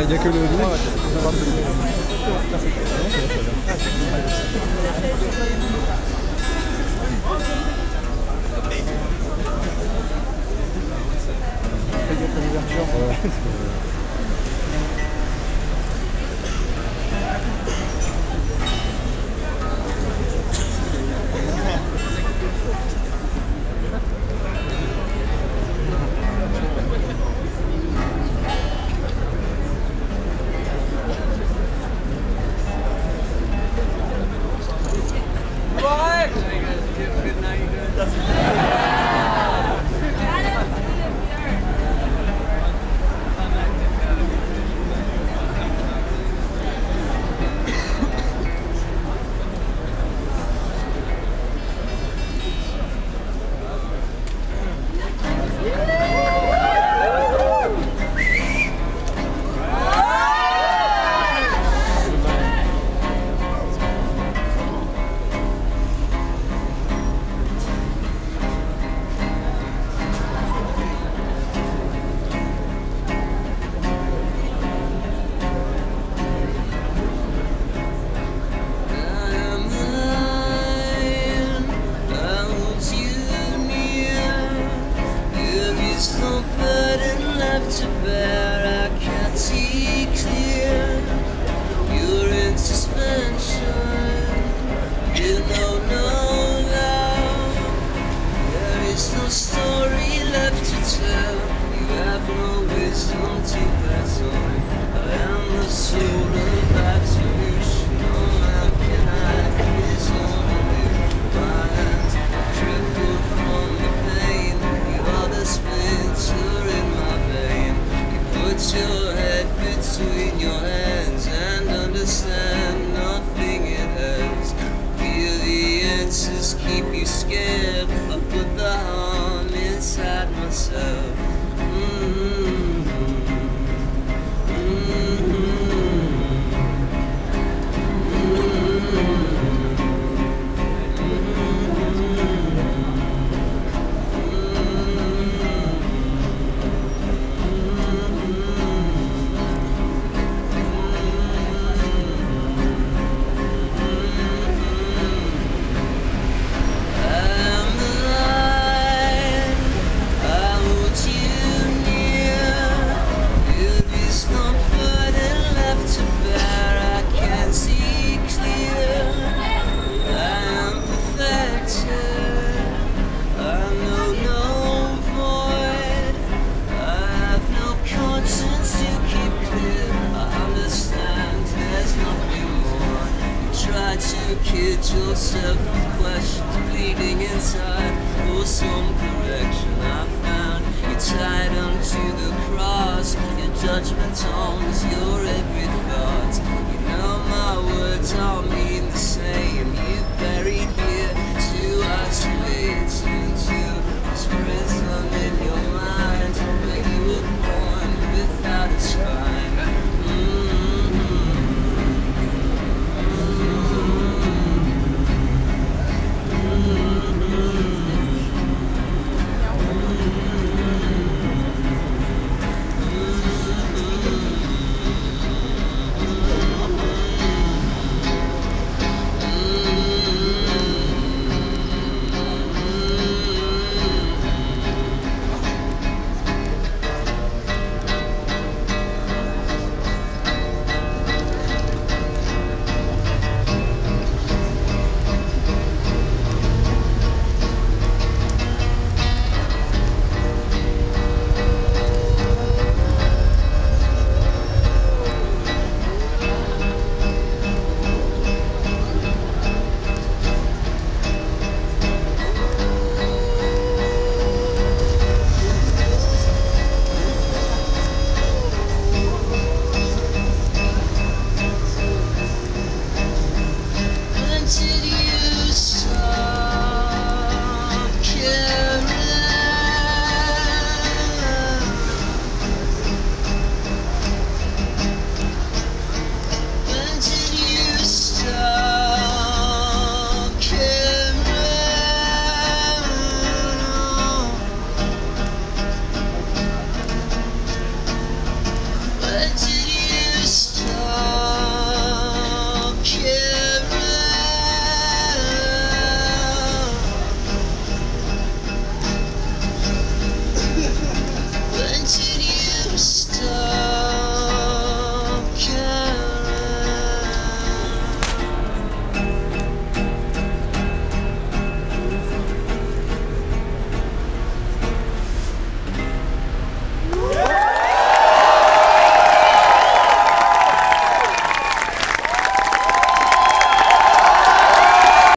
y a que le bruit. To bear, I can't see clear. You're in suspension. You know no love. There is no story left to tell. You have no wisdom to pass on. I am the soul of absolution. Oh, how can I kiss only my hands trickle from the pain? You are the splinter in my vein. Put your head between your hands and understand nothing it hurts. Feel the answers keep you scared. I put the harm inside myself. To kid yourself with questions bleeding inside for some correction. I found you tied onto the cross. Your judgment owns your every thought. You know my words all mean the same. You buried me